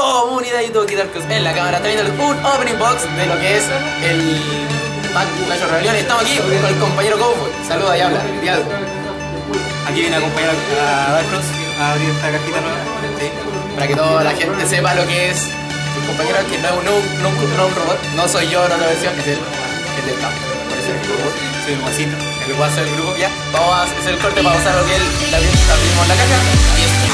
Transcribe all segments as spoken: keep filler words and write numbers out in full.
comunidadito Kid Arcos en la cámara, trayéndoles un opening box de lo que es el pack Clash of Rebellion. Estamos aquí con el compañero Cowboy. Saluda y habla, di algo. Aquí viene a acompañar a Darkross a abrir esta cajita nueva. Sí, para que toda la gente sepa lo que es el compañero, que no es un, no, no, no un robot, no soy yo en otra versión, es el, el del campo. Por eso es el robot, soy el guasito, el guaso del grupo. Ya, vamos a hacer el corte para usar lo que él abrimos la caja y esto.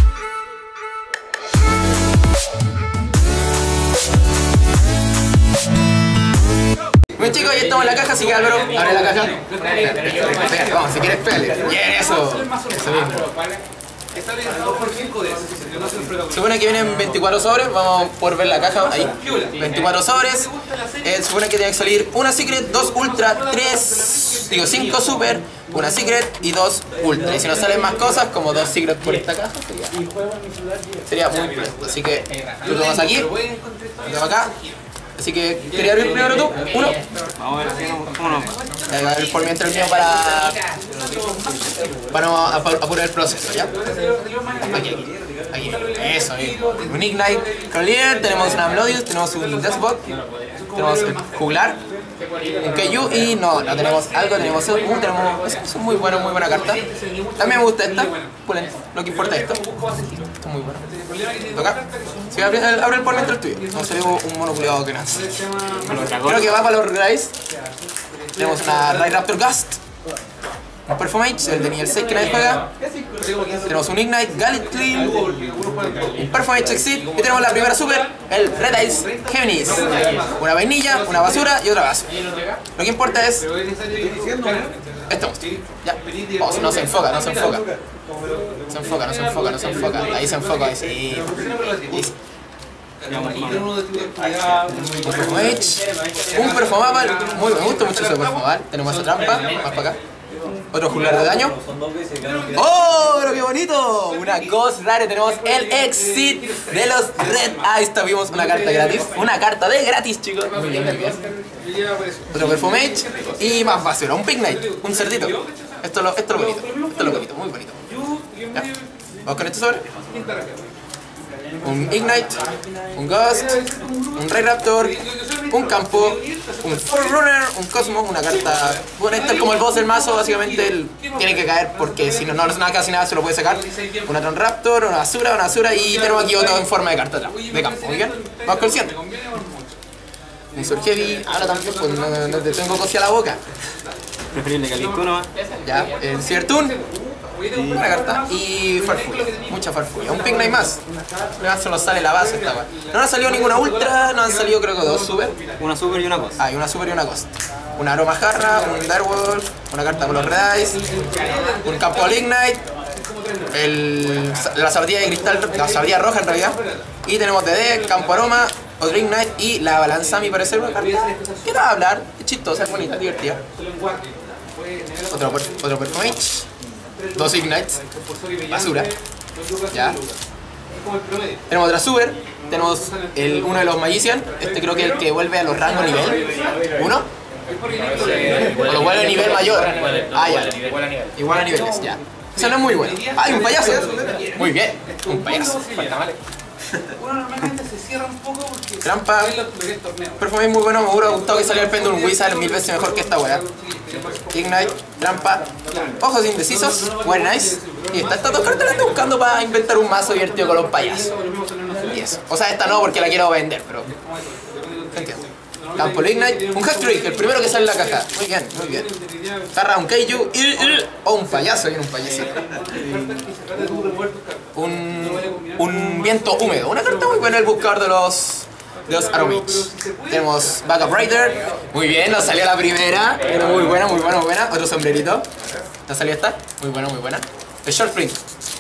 Bueno chicos, ya estamos en la caja, así que Álvaro, abre la caja. Pégale, vamos, si quieres pégale. Bien, eso. Eso mismo. Se supone que vienen veinticuatro sobres, vamos por ver la caja ahí. veinticuatro sobres. Eh, se supone que tiene que salir una secret, dos ultra, tres, digo cinco super, una secret y dos ultra. Y si nos salen más cosas, como dos secret por esta caja, sería, sería muy pronto. Así que tú tomas aquí, yo acá. Así que, ¿querías abrir primero tú? Uno. Vamos a ver si no, cómo nos va. Voy a abrir por mientras el mío para, para no apurar el proceso, ¿ya? Aquí, aquí, aquí. Eso, bien. Un Ignite Cavalier, tenemos una Melodious, tenemos un Deathbot, tenemos el Juglar, un Keiju y no, no tenemos algo, tenemos un, uh, tenemos, es, es muy bueno, muy buena carta. También me gusta esta, pulento, lo que importa es esto. Esto es muy bueno. Toca. Si abre, abre el por dentro el tuyo. No salió un mono culiado que nace. Creo que va para los Rice. Tenemos una Ray Raptor Gust, un Perfumage, el de nivel seis que nadie juega. Tenemos un Ignite Gallantly, un Perfumage Exit y tenemos la primera super, el Red Eyes Géminis. Una vainilla, una basura y otra basura. Lo que importa es esto. Ya. Oh, no se enfoca, no se enfoca. Se enfoca, no se enfoca, no se enfoca. Ahí se enfoca, ahí sí. Un Perfumage, un Perfumable, muy, me gusta mucho ese Perfumable. Tenemos esa trampa, más para acá. Otro Juglar de daño. ¡Oh, pero qué bonito! Una Ghost Rare, tenemos el Exit de los Red Eyes. Tuvimos una carta gratis, una carta de gratis, chicos. Muy bien, muy bien. Otro Perfumage y más basura, un Pignite, un cerdito. Esto es lo, esto es lo bonito, esto es lo bonito, muy bonito. ¿Ya? Vamos con este sobre. Un Ignite, un Ghost, un Ray Raptor, un Campo, un Forerunner, un Cosmos, una carta. Bueno, este es como el boss del mazo, básicamente él tiene que caer porque si no, no es nada, casi nada se lo puede sacar. Una Tron Raptor, una basura, una basura y tenemos aquí otro en forma de carta de campo. Muy bien, vamos con el siguiente. Un Sword Heavy, ahora también pues no, no te tengo cosilla a la boca. Preferible que el disco nomás. Ya, el Cybertoon, una carta y Farfulla, mucha Farfulla. Un Pignite más. Solo sale la base esta. No han salido ninguna ultra, no han salido creo que dos super. Una super y una ghost. Ah, y una super y una ghost. Una Aroma Jarra, un Direwolf, una carta con los Red Eyes, un Campo al Ignite, el, la zapatilla de cristal, la zapatilla roja en realidad. Y tenemos D D, Campo Aroma, otro Ignite y la balanza a mi parecer una carta que te va a hablar, es chistosa, es bonita, divertida. Otro, otro Perfumage, dos Ignites, basura, ya. Tenemos otra super, tenemos el, uno de los Magician, este creo que es el que vuelve a los rangos nivel uno. O lo vuelve a nivel mayor. Ah, ya. Igual a niveles, ya. Eso no es muy bueno. Ah, y un payaso. Muy bien, un payaso. Falta mal. Trampa. Perfume muy bueno, me hubiera gustado que saliera el Pendulum Wizard mil veces mejor que esta weá. Ignite, trampa, ojos indecisos, very nice. Y esta, estas dos cartas las estoy buscando para inventar un mazo divertido con los payasos. Y eso. O sea, esta no porque la quiero vender, pero entiendo. Campo Ignite, un Hat-Trick, el primero que sale en la caja. Muy bien, muy bien. Carra, un Keiju y, y, o un payaso, y un payasito. Un, un viento húmedo, una carta muy buena el buscador de los de los Aromage. Tenemos Backup Rider, muy bien, nos salió la primera, muy buena, muy buena, muy buena. Otro sombrerito, ¿nos salió esta? Muy buena, muy buena. El Short Print.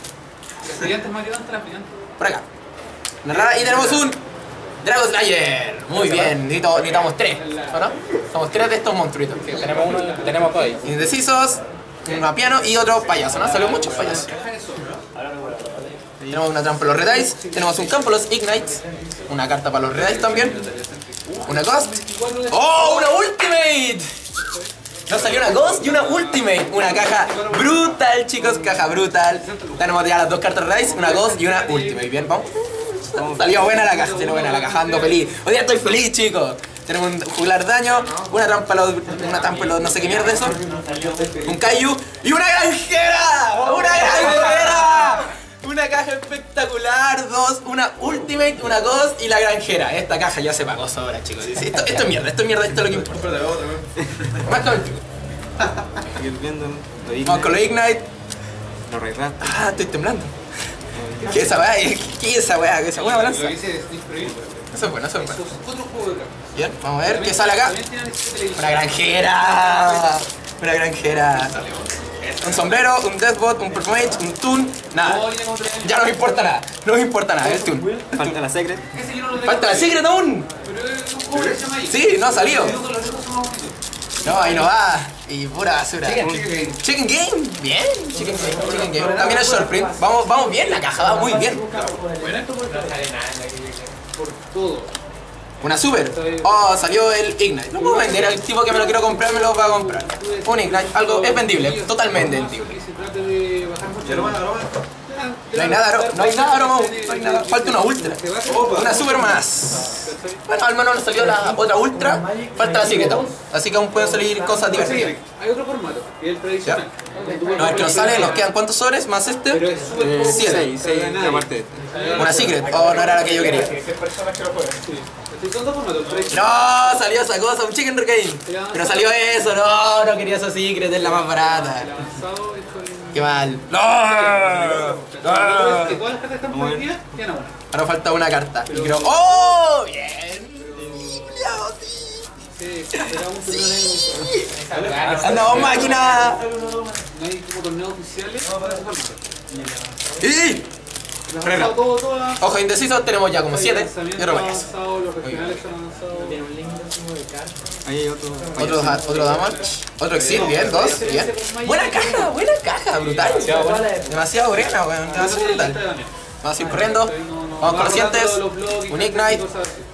Por acá. Una rara y tenemos un Dragon Slayer, muy bien, necesitamos tres, ¿o no? Somos tres de estos monstruitos. Sí, tenemos uno, tenemos dos ahí. Indecisos, una piano y otro payaso, ¿no? Salió muchos payasos. Tenemos una trampa para los Red Eyes, tenemos un campo para los Ignites, una carta para los Red Eyes también, una Ghost. ¡Oh, una Ultimate! Nos salió una Ghost y una Ultimate. Una caja brutal, chicos, caja brutal. Tenemos ya las dos cartas Red Eyes, una Ghost y una Ultimate. Bien, vamos. Salió buena la caja, salió buena la caja, ando feliz. Hoy día estoy feliz, chicos. Tenemos un jugular daño, una trampa, una trampa, no sé qué mierda eso, un Kaiju y una granjera. ¡Una granjera! Una caja espectacular, dos, una Ultimate, una Ghost y la granjera. Esta caja ya se pagó sobra, chicos. Esto, esto es mierda, esto es mierda, esto es lo que importa. Más con el pico. Vamos con los Ignite. Ah, estoy temblando. ¿Qué es esa weá? ¿Qué es esa weá? ¿Qué es esa weá balanza? Eso es bueno, eso es bueno. Bien, vamos a ver qué sale acá. Una granjera. Una granjera. Un sombrero, un Deathbot, un Perfumage, un Toon. Nada. Ya no me importa nada. No me importa nada. El Toon. Falta la Secret. Falta la Secret aún. Sí, no ha salido. No, ahí no va. Y pura basura. Chicken, Chicken Game. Bien. Chicken Game. Chicken Game. También el Short Print. Vamos, vamos bien. La caja va muy bien. Una super. Oh, salió el Ignite. No puedo vender al tipo que me lo quiero comprar, me lo va a comprar. Un Ignite. Algo es vendible. Totalmente vendible. No hay nada, no hay nada, no hay nada. Falta una ultra. Una super más. Bueno, al menos nos salió la otra ultra. Falta la secret aún. Así que aún pueden salir cosas divertidas. Hay otro formato, y el tradicional. No, el que nos sale, nos quedan ¿cuántos sobres? Más este. Eh, Siete. seis, seis, aparte de esta. Una secret. Oh, no era la que yo quería. Son dos formatos, el tradicional. No, salió esa cosa, un Chicken Game. Pero salió eso, no, no quería esa secret, es la más barata. Qué mal. No. Todas las cartas están prohibidas, quedan una. Ahora falta una carta. Y creo. ¡Oh! ¡Bien! Sí, sí. ¡Andamos máquina! No hay como torneos oficiales. ¡Y! Regla. Ojo indecisos, tenemos ya como siete. Y otro más. Ahí hay otro. Otro, otro damage. Otro exit, bien, dos, bien. Buena caja, buena caja, brutal. Demasiado buena, weón. Demasiado brutal. Vamos a ir corriendo. Vamos con los siguientes. Un Ignite.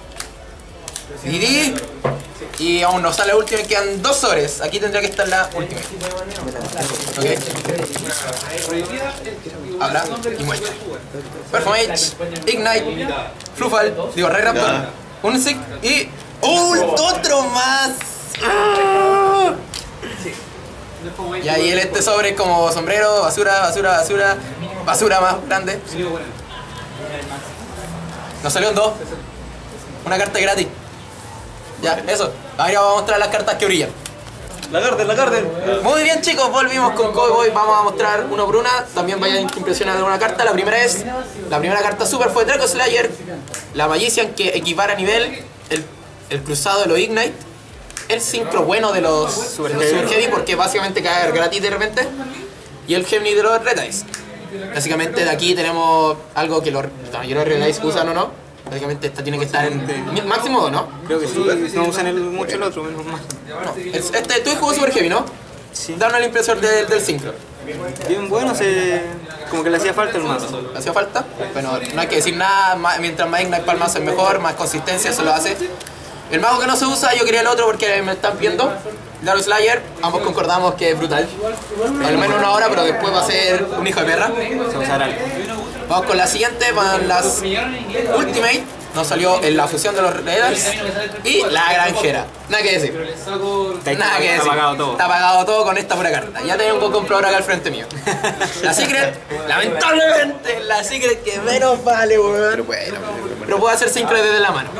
Y Y aún no sale la última, quedan dos sobres. Aquí tendría que estar la última. Ok. Habla y muestra. Perfumage, Ignite, Flufal, digo, Ray Raptor, un Sick y. ¡Oh! ¡Otro más! ¡Ah! Y ahí el este sobre es como sombrero, basura, basura, basura, basura más grande. Nos salió un dos. Una carta gratis. Ya, eso. Ahora vamos a mostrar las cartas que brillan. La Garden, la Garden. Muy bien, chicos, volvimos con Cowboy. Vamos a mostrar uno por una. También vayan a impresionar de una carta. La primera es. La primera carta super fue Draco Slayer. La Magician que equipara a nivel. El, el cruzado de los Ignite. El sincro bueno de los Super, de los super Heavy porque básicamente cae gratis de repente. Y el Gemini de los Red Eyes. Básicamente de aquí tenemos algo que los los Red Eyes usan o no. Básicamente esta tiene que estar en máximo o no. Creo que sí, no usan el, mucho el otro, menos mal. No, este, tú jugó Super Heavy, ¿no? Sí. Danos la impresión del, del sincro. Bien bueno, se... como que le hacía falta el mazo. ¿Le hacía falta? Bueno, no hay que decir nada, más, mientras más Ignite para el mazo es mejor, más consistencia, eso lo hace. El mago que no se usa, yo quería el otro porque me están viendo. Draco Slayer, ambos concordamos que es brutal. Al menos una hora, pero después va a ser un hijo de perra. Se usará algo. Vamos con la siguiente, van las Ultimate. Nos salió en la fusión de los Raiders y la granjera. Nada que decir. Nada que decir. Está apagado todo. Está apagado todo con esta pura carta. Ya tengo un comprador acá al frente mío. La Secret, lamentablemente, la Secret que menos vale, weón. Bueno, pero puedo hacer Secret desde la mano.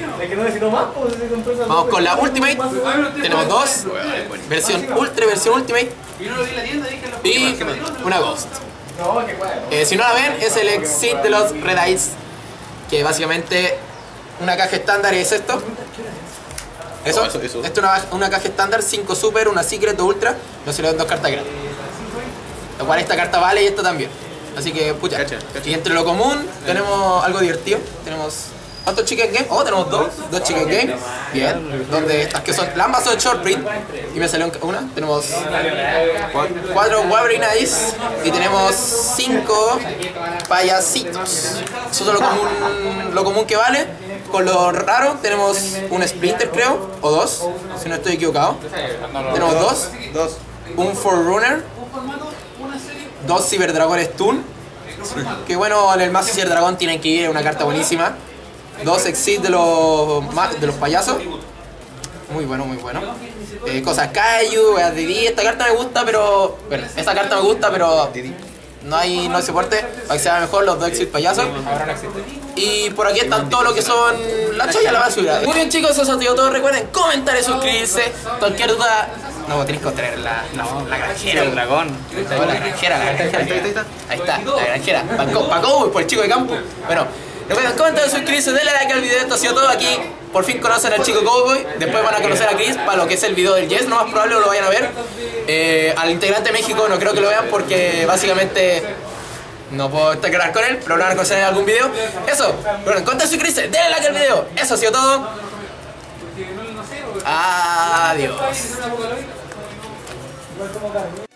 Vamos con la Ultimate. Tenemos dos. Versión Ultra, versión Ultimate. Y una Ghost. Eh, si no la ven, es el Exit de los Red Eyes. Que básicamente una caja estándar es esto. Eso, eso, eso. Esto es una, una caja estándar, cinco super, una secret, dos ultra. No se le dan dos cartas gratis. Lo cual esta carta vale y esta también. Así que, pucha. Cacha, cacha. Y entre lo común tenemos algo divertido. Tenemos. ¿Cuántos Chicken Game? Oh, tenemos dos. Dos Chicken Game. Bien. Donde estas que son. Las ambas son short print. Y me salió una. Tenemos cuatro Wuthering Eyes. Y tenemos cinco payasitos. Eso es lo común, lo común que vale. Con lo raro tenemos un Splinter, creo. O dos. Si no estoy equivocado. Tenemos dos. Dos. Un Forerunner. Dos Cyberdragones Toon. Que bueno, en el Mazo Cier Dragón tienen que ir, es una carta buenísima. Dos Exit de los, de los payasos. Muy bueno, muy bueno. Eh, cosas Kaiju, weas de D. Esta carta me gusta, pero... Bueno, esta carta me gusta, pero... No hay, no hay soporte para que sea mejor los dos Exit payasos. Ahora no existe. Y por aquí están todo lo que son la cholla y la basura. Muy bien chicos, eso ha sido todo. Recuerden comentar y suscribirse. Cualquier duda... No, tenéis que traer la, la, la granjera. El dragón. No, la granjera, la granjera. Ahí está, ahí está, la granjera. Paco, Paco, por el chico de campo. Bueno, recuerden comentar y suscribirse. Denle like al video. Esto ha sido todo aquí. Por fin conocen al chico Cowboy. Después van a conocer a Chris para lo que es el video del Yes. No más probable lo vayan a ver. Eh, al integrante de México no creo que lo vean porque básicamente no puedo integrar con él, pero lo van a conocer en algún video. Eso, bueno, comentar y suscribirse. Denle like al video. Eso ha sido todo. Adiós.